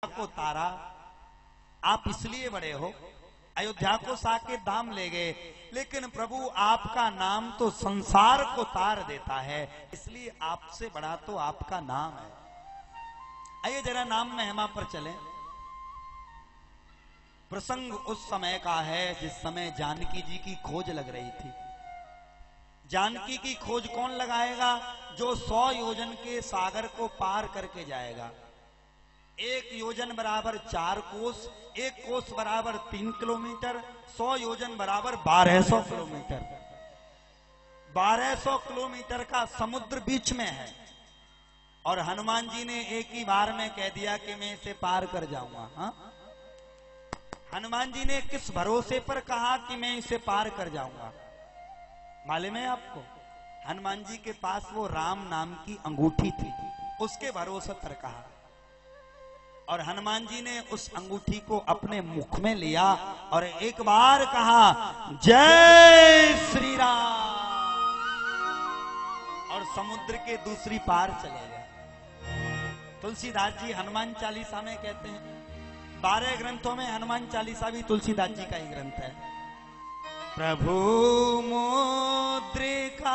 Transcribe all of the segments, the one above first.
को तारा, आप इसलिए बड़े हो, अयोध्या को साके दाम ले गए, लेकिन प्रभु आपका नाम तो संसार को तार देता है, इसलिए आपसे बड़ा तो आपका नाम है। आइए जरा नाम महिमा पर चलें। प्रसंग उस समय का है जिस समय जानकी जी की खोज लग रही थी। जानकी की खोज कौन लगाएगा? जो 100 योजन के सागर को पार करके जाएगा। 1 योजन बराबर 4 कोस, 1 कोस बराबर 3 किलोमीटर, 100 योजन बराबर 1200 किलोमीटर। 1200 किलोमीटर का समुद्र बीच में है और हनुमान जी ने एक ही बार में कह दिया कि मैं इसे पार कर जाऊंगा। हाँ? हनुमान जी ने किस भरोसे पर कहा कि मैं इसे पार कर जाऊंगा? मालूम है आपको? हनुमान जी के पास वो राम नाम की अंगूठी थी, उसके भरोसे पर कहा। और हनुमान जी ने उस अंगूठी को अपने मुख में लिया और एक बार कहा, जय श्री राम, और समुद्र के दूसरी पार चले गए। तुलसीदास जी हनुमान चालीसा में कहते हैं, 12 ग्रंथों में हनुमान चालीसा भी तुलसीदास जी का ही ग्रंथ है। प्रभु मुद्रिका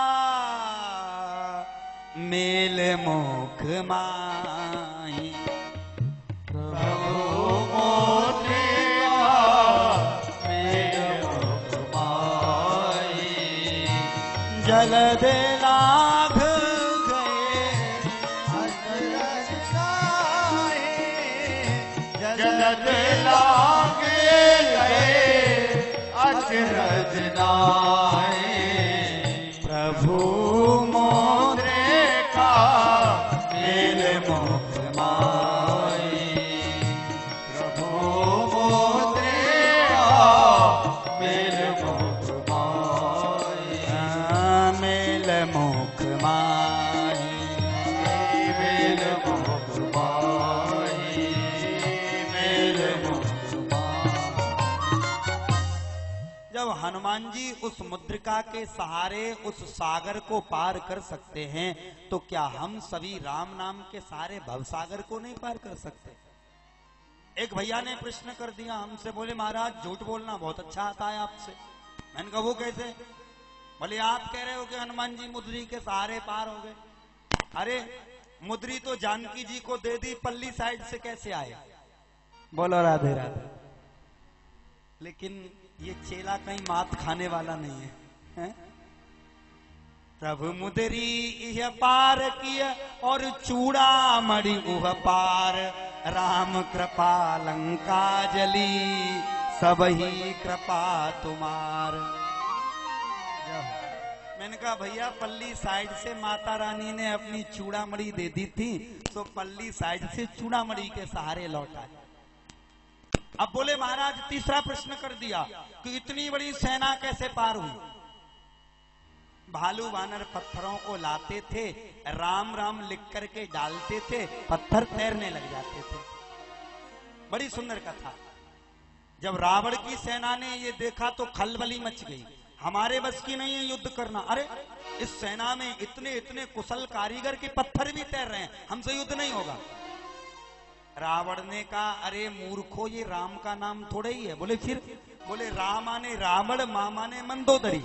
मेल मुख माही, प्रभु मुद्रिका मेल मुख माही, जलद लाघ गए अचरज नाहि, जलद लाघ गए अचरज नाहि, प्रभु मुद्रिका मेल मुख माही, प्रभु मुद्रिका मेल मुख माही, मेल मुख माही, मेल मुख माही, मेल मुख माही। जब हनुमान जी उस मुद्रिका के सहारे उस सागर को पार कर सकते हैं, तो क्या हम सभी राम नाम के सहारे भवसागर को नहीं पार कर सकते? एक भैया ने प्रश्न कर दिया हमसे, बोले महाराज झूठ बोलना बहुत अच्छा आता है आपसे। मैंने कहा वो कैसे? बोले आप कह रहे हो कि हनुमान जी मुद्री के सहारे पार हो गए। अरे मुद्री तो जानकी जी को दे दी, पल्ली साइड से कैसे आए? बोलो राधे राधे। लेकिन ये चेला कहीं मात खाने वाला नहीं है, है? प्रभु मुदरी यह पार किया और चूड़ा मड़ी उह पार, राम कृपा लंका जली, सब ही कृपा तुम्हार। मैंने कहा भैया पल्ली साइड से माता रानी ने अपनी चूड़ामणि दे दी थी, तो पल्ली साइड से चूड़ामणि के सहारे लौटा। अब बोले महाराज तीसरा प्रश्न कर दिया कि इतनी बड़ी सेना कैसे पार हुई? भालू वानर पत्थरों को लाते थे, राम राम लिख करके डालते थे, पत्थर तैरने लग जाते थे। बड़ी सुंदर कथा। जब रावण की सेना ने ये देखा तो खलबली मच गई, हमारे बस की नहीं है युद्ध करना। अरे इस सेना में इतने इतने कुशल कारीगर के पत्थर भी तैर रहे हैं, हमसे युद्ध नहीं होगा। रावण ने कहा, अरे मूर्खो ये राम का नाम थोड़ा ही है। बोले फिर? बोले राम आने रावण, मामा ने मंदोदरी।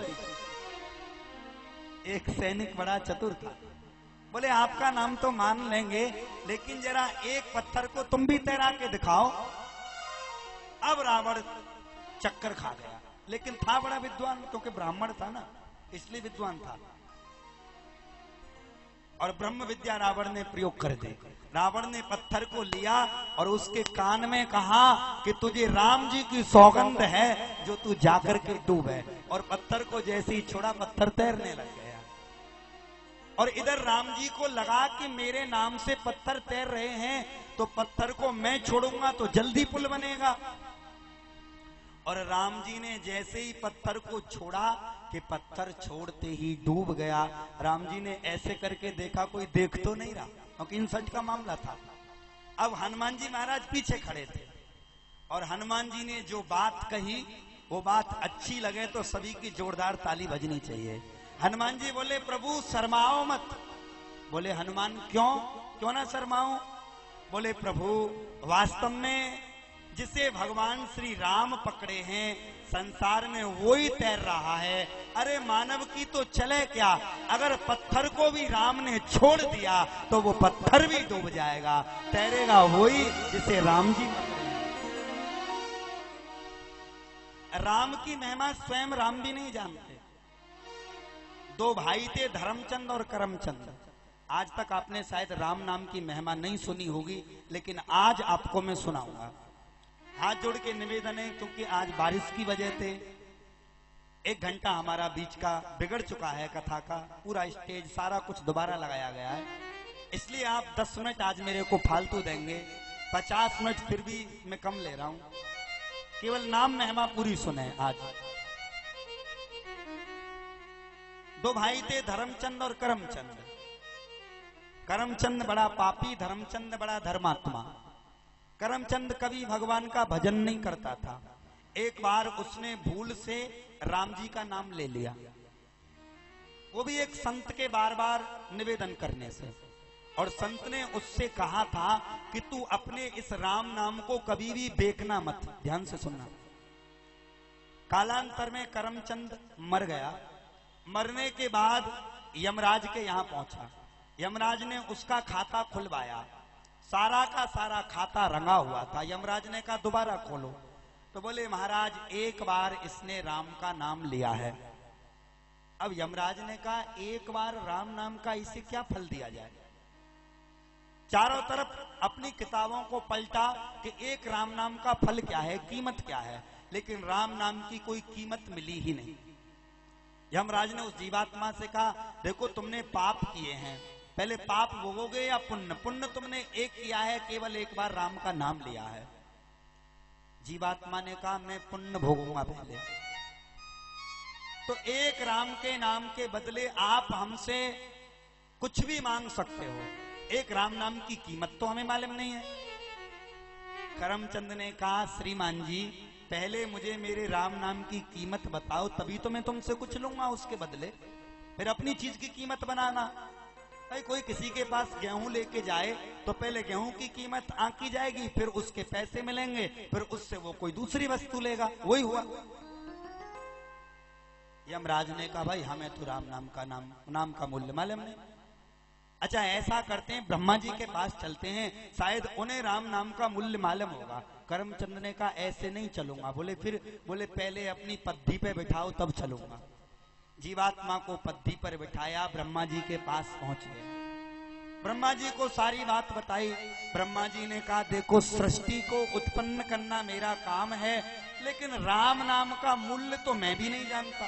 एक सैनिक बड़ा चतुर था, बोले आपका नाम तो मान लेंगे, लेकिन जरा एक पत्थर को तुम भी तैरा के दिखाओ। अब रावण चक्कर खा गया, लेकिन था बड़ा विद्वान, क्योंकि ब्राह्मण था ना, इसलिए विद्वान था। और ब्रह्म विद्या रावण ने प्रयोग कर दी। रावण ने पत्थर को लिया और उसके कान में कहा कि तुझे राम जी की सौगंध है जो तू जाकर के डूबे। और पत्थर को जैसे ही छोड़ा, पत्थर तैरने लग गया। और इधर राम जी को लगा कि मेरे नाम से पत्थर तैर रहे हैं, तो पत्थर को मैं छोड़ूंगा तो जल्दी पुल बनेगा। और राम जी ने जैसे ही पत्थर को छोड़ा कि पत्थर छोड़ते ही डूब गया। राम जी ने ऐसे करके देखा, कोई देख तो नहीं रहा, क्योंकि इंसल्ट का मामला था। अब हनुमान जी महाराज पीछे खड़े थे और हनुमान जी ने जो बात कही वो बात अच्छी लगे तो सभी की जोरदार ताली बजनी चाहिए। हनुमान जी बोले, प्रभु शर्माओ मत। बोले हनुमान क्यों? क्यों ना शर्माऊं? बोले प्रभु वास्तव में जिसे भगवान श्री राम पकड़े हैं संसार में वो ही तैर रहा है। अरे मानव की तो चले क्या, अगर पत्थर को भी राम ने छोड़ दिया तो वो पत्थर भी डूब जाएगा, तैरेगा वही जिसे राम जी पकड़े। राम की महिमा स्वयं राम भी नहीं जानते। दो भाई थे, धर्मचंद और करमचंद। आज तक आपने शायद राम नाम की महिमा नहीं सुनी होगी, लेकिन आज आपको मैं सुनाऊंगा। हाथ जोड़ के निवेदन है, क्योंकि आज बारिश की वजह से 1 घंटा हमारा बीच का बिगड़ चुका है। कथा का पूरा स्टेज सारा कुछ दोबारा लगाया गया है, इसलिए आप 10 मिनट आज मेरे को फालतू देंगे। 50 मिनट फिर भी मैं कम ले रहा हूं, केवल नाम महिमा पूरी सुने। आज 2 भाई थे, धर्मचंद और करमचंद। करमचंद बड़ा पापी, धर्मचंद बड़ा धर्मात्मा। करमचंद कभी भगवान का भजन नहीं करता था। एक बार उसने भूल से राम जी का नाम ले लिया, वो भी एक संत के बार बार निवेदन करने से। और संत ने उससे कहा था कि तू अपने इस राम नाम को कभी भी बेचना मत। ध्यान से सुनना। कालांतर में करमचंद मर गया। मरने के बाद यमराज के यहां पहुंचा। यमराज ने उसका खाता खुलवाया, सारा का सारा खाता रंगा हुआ था। यमराज ने कहा दोबारा खोलो, तो बोले महाराज एक बार इसने राम का नाम लिया है। अब यमराज ने कहा एक बार राम नाम का इसे क्या फल दिया जाए। चारों तरफ अपनी किताबों को पलटा कि एक राम नाम का फल क्या है, कीमत क्या है, लेकिन राम नाम की कोई कीमत मिली ही नहीं। यमराज ने उस जीवात्मा से कहा देखो तुमने पाप किए हैं, पहले पाप भोगोगे या पुण्य। पुण्य तुमने एक किया है, केवल एक बार राम का नाम लिया है। जीवात्मा ने कहा मैं पुण्य भोगूंगा पहले। तो एक राम के नाम के बदले आप हमसे कुछ भी मांग सकते हो, एक राम नाम की कीमत तो हमें मालूम नहीं है। करमचंद ने कहा श्रीमान जी पहले मुझे मेरे राम नाम की कीमत बताओ, तभी तो मैं तुमसे कुछ लूंगा उसके बदले। फिर अपनी चीज की कीमत बनाना। भाई कोई किसी के पास गेहूं लेके जाए तो पहले गेहूं की कीमत आंकी जाएगी, फिर उसके पैसे मिलेंगे, फिर उससे वो कोई दूसरी वस्तु लेगा। वही हुआ। यमराज ने कहा भाई हमें तो राम नाम का मूल्य मालूम नहीं। अच्छा ऐसा करते हैं ब्रह्मा जी के पास चलते हैं, शायद उन्हें राम नाम का मूल्य मालूम होगा। करमचंद ने कहा ऐसे नहीं चलूंगा। बोले फिर? बोले पहले अपनी पद्धि पे बिठाओ तब चलूंगा। जीवात्मा को पद्धि पर बिठाया, ब्रह्मा जी के पास पहुंच गए। ब्रह्मा जी को सारी बात बताई। ब्रह्मा जी ने कहा देखो सृष्टि को उत्पन्न करना मेरा काम है, लेकिन राम नाम का मूल्य तो मैं भी नहीं जानता।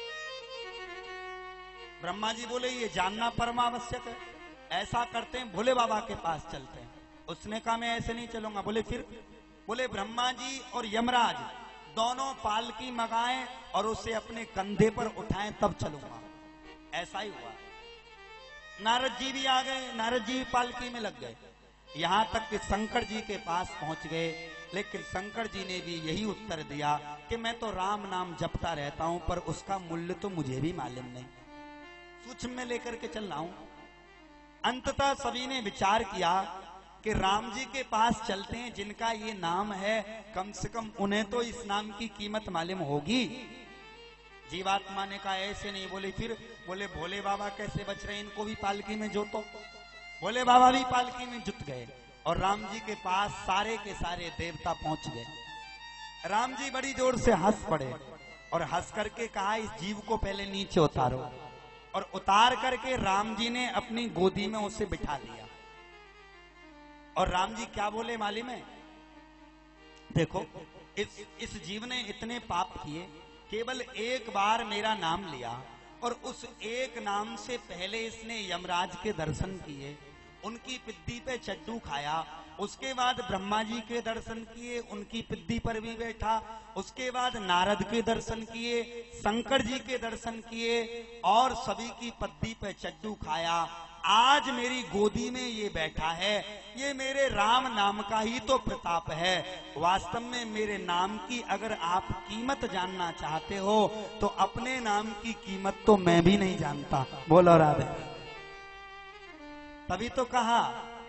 ब्रह्मा जी बोले ये जानना परमावश्यक है। ऐसा करते हैं भोले बाबा के पास चलते हैं। उसने कहा मैं ऐसे नहीं चलूंगा। बोले फिर? बोले ब्रह्मा जी और यमराज दोनों पालकी मंगाएं और उसे अपने कंधे पर उठाएं तब चलूंगा। ऐसा ही हुआ। नारद जी भी आ गए, नारद जी पालकी में लग गए, यहां तक कि शंकर जी के पास पहुंच गए। लेकिन शंकर जी ने भी यही उत्तर दिया कि मैं तो राम नाम जपता रहता हूं, पर उसका मूल्य तो मुझे भी मालूम नहीं, सूक्ष्म में लेकर के चल रहा हूं। अंततः सभी ने विचार किया कि राम जी के पास चलते हैं, जिनका ये नाम है कम से कम उन्हें तो इस नाम की कीमत मालूम होगी। जीवात्मा ने कहा ऐसे नहीं। बोले फिर? बोले भोले बाबा कैसे बच रहे, इनको भी पालकी में जोतो। भोले बाबा भी पालकी में जुट गए और राम जी के पास सारे के सारे देवता पहुंच गए। राम जी बड़ी जोर से हंस पड़े और हंस करके कहा इस जीव को पहले नीचे उतारो। और उतार करके राम जी ने अपनी गोदी में उसे बिठा लिया। और राम जी क्या बोले मालूम है? देखो इस जीव ने इतने पाप किए, केवल एक बार मेरा नाम लिया और उस एक नाम से पहले इसने यमराज के दर्शन किए, उनकी पिद्दी पे चड्डू खाया, उसके बाद ब्रह्मा जी के दर्शन किए, उनकी पिद्दी पर भी बैठा, उसके बाद नारद के दर्शन किए, शंकर जी के दर्शन किए और सभी की पद्दी पे चड्डू खाया। आज मेरी गोदी में ये बैठा है, ये मेरे राम नाम का ही तो प्रताप है। वास्तव में मेरे नाम की अगर आप कीमत जानना चाहते हो तो अपने नाम की कीमत तो मैं भी नहीं जानता। बोलो राधे। तभी तो कहा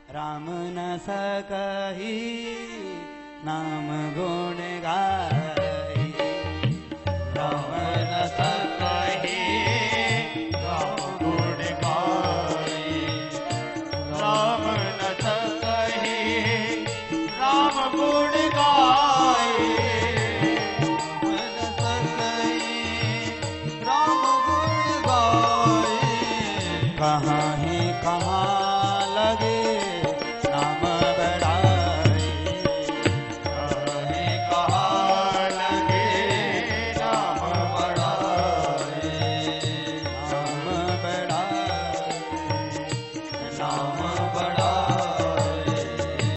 राम न सकहि नाम गुण गाई। राम न सकहि नाम गुण गाई। राम न सकहि राम गुण गाई। राम न सकहि राम गुण गाई। कहाँ